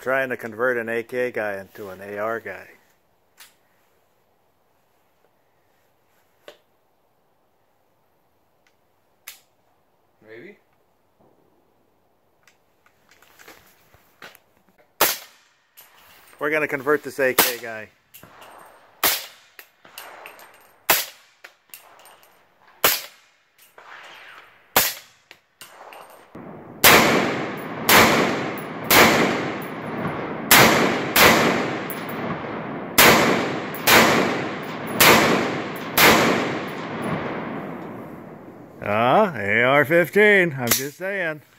trying to convert an AK guy into an AR guy. Maybe? We're going to convert this AK guy. AR-15, I'm just saying.